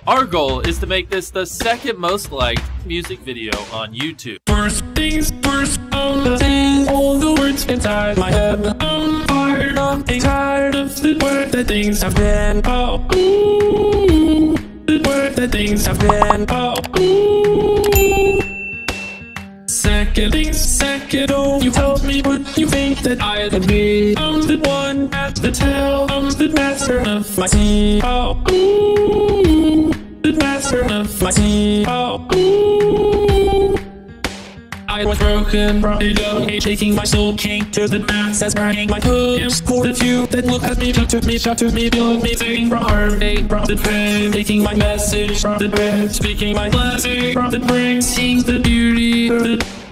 Our goal is to make this the second most liked music video on YouTube. First things first, saying all the words inside my head. I'm fired up and tired of the word that things have been. Oh, ooh, the word that things have been. Oh, ooh. Second, oh, you told me what you think that I could be. I'm the one at the tail, I'm the master of my sea. Oh, ooh, the master of my sea. Oh, ooh. I was broken, brought it up, taking my soul king to the masses, burning my hooves for the few that look at me, shut to me, build me, singing, brought heartache, brought the pain, taking my message, brought the breath, speaking my blessing, brought the brain, seeing the beauty of the